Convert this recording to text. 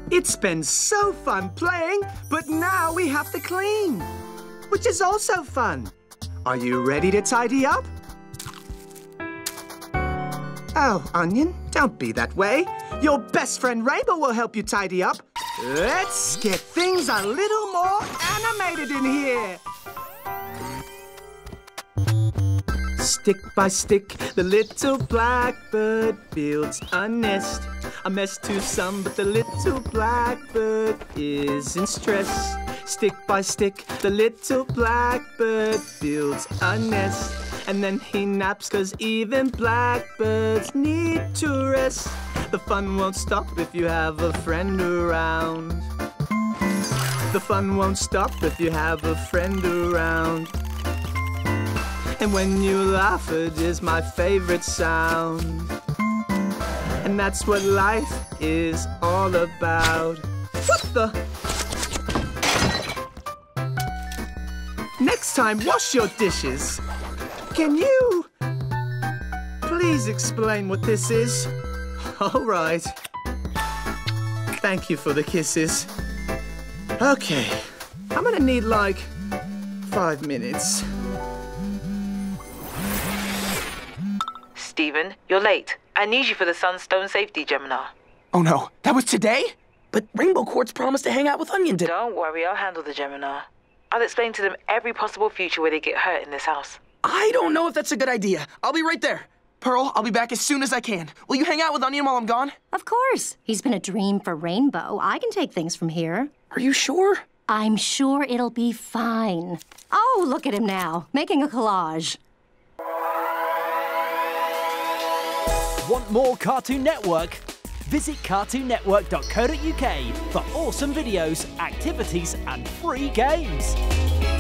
It's been so fun playing, but now we have to clean, which is also fun. Are you ready to tidy up? Oh, Onion, don't be that way. Your best friend Rainbow will help you tidy up. Let's get things a little more animated in here. Stick by stick, the little blackbird builds a nest. A mess to some, but the little blackbird isn't stressed. Stick by stick, the little blackbird builds a nest. And then he naps, 'cause even blackbirds need to rest. The fun won't stop if you have a friend around. The fun won't stop if you have a friend around. And when you laugh, it is my favorite sound. And that's what life is all about. What the? Next time, wash your dishes. Can you please explain what this is? All right. Thank you for the kisses. Okay, I'm gonna need like 5 minutes. Steven, you're late. I need you for the Sunstone safety seminar. Oh no, that was today? But Rainbow Quartz promised to hang out with Onion today. Don't worry, I'll handle the seminar. I'll explain to them every possible future where they get hurt in this house. I don't know if that's a good idea. I'll be right there. Pearl, I'll be back as soon as I can. Will you hang out with Onion while I'm gone? Of course. He's been a dream for Rainbow. I can take things from here. Are you sure? I'm sure it'll be fine. Oh, look at him now, making a collage. Want more Cartoon Network? Visit cartoonnetwork.co.uk for awesome videos, activities and free games.